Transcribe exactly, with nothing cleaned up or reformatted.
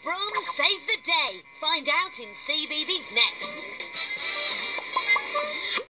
Brim saved the day? Find out in C B B S next.